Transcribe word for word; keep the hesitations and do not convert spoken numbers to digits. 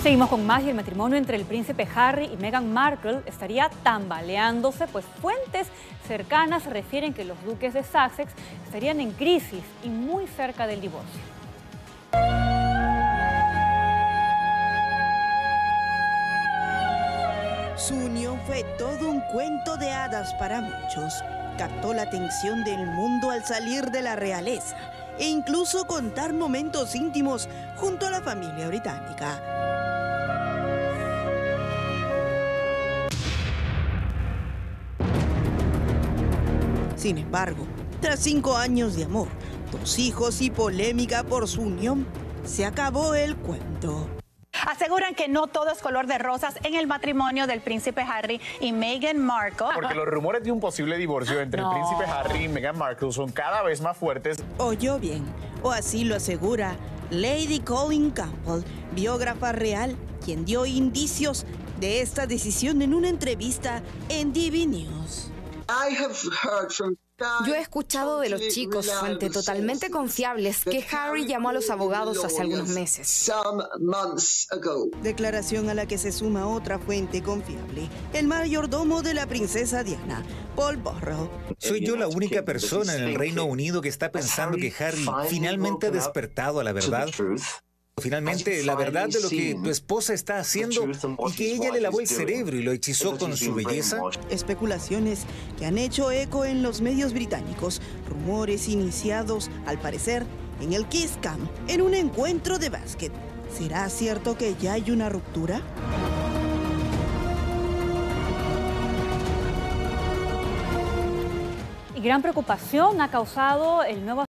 Seguimos con más y el matrimonio entre el príncipe Harry y Meghan Markle estaría tambaleándose, pues fuentes cercanas refieren que los duques de Sussex estarían en crisis y muy cerca del divorcio. Su unión fue todo un cuento de hadas para muchos. Captó la atención del mundo al salir de la realeza e incluso contar momentos íntimos junto a la familia británica. Sin embargo, tras cinco años de amor, dos hijos y polémica por su unión, se acabó el cuento. Aseguran que no todo es color de rosas en el matrimonio del príncipe Harry y Meghan Markle. Porque los rumores de un posible divorcio entre No. el príncipe Harry y Meghan Markle son cada vez más fuertes. Oyó bien, o así lo asegura Lady Colin Campbell, biógrafa real, quien dio indicios de esta decisión en una entrevista en D V News. Yo he escuchado de los chicos, fuentes totalmente confiables, que Harry llamó a los abogados hace algunos meses. Declaración a la que se suma otra fuente confiable, el mayordomo de la princesa Diana, Paul Burrell. Soy yo la única persona en el Reino Unido que está pensando que Harry finalmente ha despertado a la verdad. Finalmente, la verdad de lo que tu esposa está haciendo y que ella le lavó el cerebro y lo hechizó con su belleza. Especulaciones que han hecho eco en los medios británicos, rumores iniciados, al parecer, en el Kiss Cam, en un encuentro de básquet. ¿Será cierto que ya hay una ruptura? Y gran preocupación ha causado el nuevo